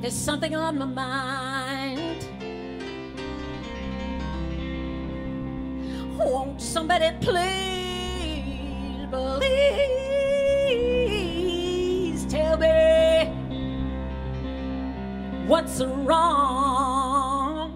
There's something on my mind. Won't somebody please, please tell me what's wrong?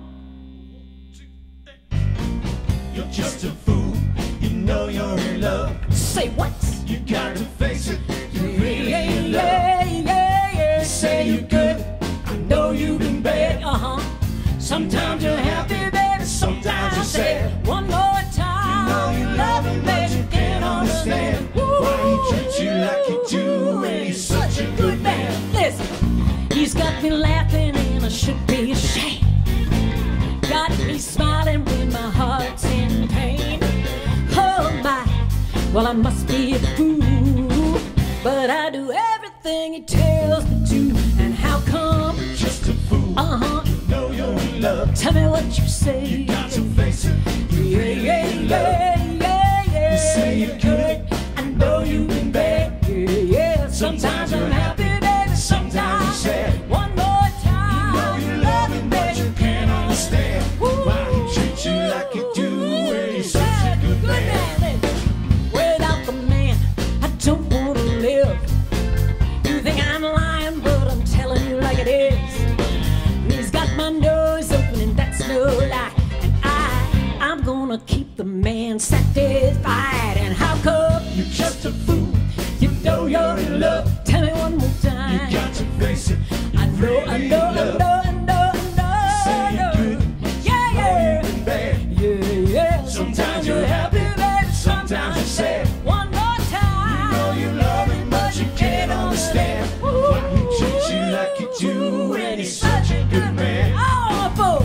You're just a fool, you know you're in love. Say what? You got to face it, you really Yeah, in love. yeah, yeah, yeah. You say you're good, I know you've been bad. Sometimes you're happy, baby, sometimes you're sad. One more time. You know you love him, but you can't understand why he treats you like you do when he's such a good man. Listen, he's got me laughing and I should be ashamed. Got me smiling when my heart's in pain. Oh my, well I must be a fool, but I do everything he tells me to. And how come? You're just a fool, you know you're in love. Tell me what you say. You got to face it, you Yeah, really yeah, in love. yeah, yeah. You say you're good, I know you've been bad. Yeah, yeah. Sometimes I'm happy, baby. Sometimes you're sad. One more time. You know you love him, but you can't understand why he treats you like you do when he's such a good man. Without the man, I don't want to live. You think I'm lying, but I'm telling you like it is. He's got my nose open and that's no lie. And I'm gonna keep the man satisfied. And how come? You're just a fool, you know you're in love. Tell me one more time. You got to face it, I know, I know, I know, I know, I know. say you're good, Yeah, yeah. you've been bad. Yeah, yeah. Sometimes you're happy, baby. sometimes you're sad. One more time. You know you love him, but you can't understand why he treats you like you do when he's such a good man. Oh, fool.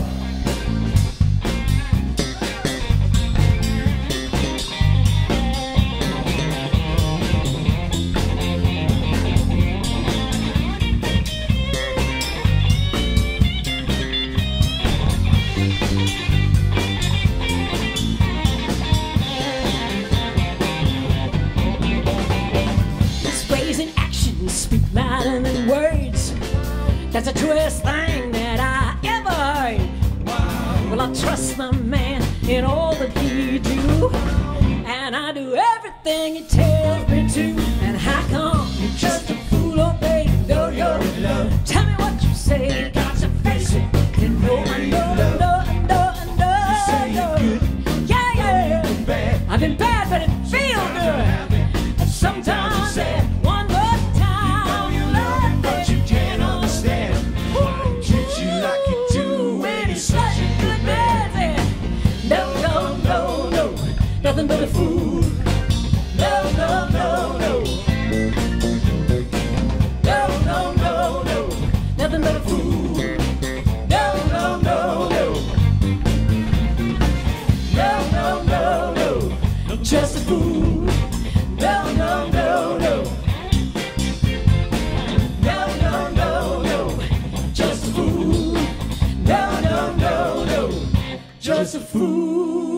His ways and actions speak louder than words. That's the truest thing that I ever heard. Well, I trust the man in all that he do, and I do everything he tells me to. And how come? You're just a Fool, oh baby, no, you're in love. tell me what you say. You got to face it, You know, I know, I know, I know, I know. you say you're good, Yeah, yeah. you've been bad. I've been bad, but it feels good. And sometimes you're sad. one more time. Know you love him, but you can't understand why he treats you like you do when he's such a good man. No, no, no, no, nothing but a fool. No, no, no, no. No, no, no, no, nothing but a fool. No, no, no, no. No, no, no, no, just a fool. No, no, no, no. No, no, no, no, just a fool. No, no, no, no, just a fool.